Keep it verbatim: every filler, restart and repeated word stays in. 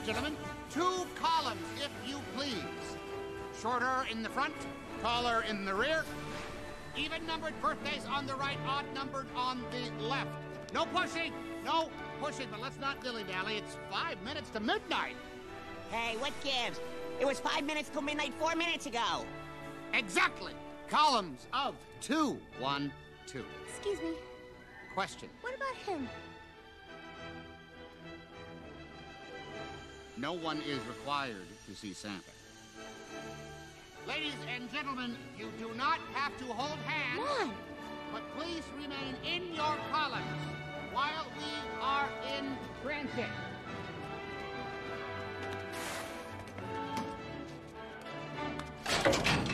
gentlemen, two columns, if you please. Shorter in the front, taller in the rear. Even-numbered birthdays on the right, odd-numbered on the left. No pushing, no pushing, but let's not dilly-dally. It's five minutes to midnight. Hey, what gives? It was five minutes till midnight four minutes ago. Exactly. Columns of two. One, two. Excuse me. Question. What about him? No one is required to see Santa. Ladies and gentlemen, you do not have to hold hands. Come on. But please remain in your columns while we are in transit.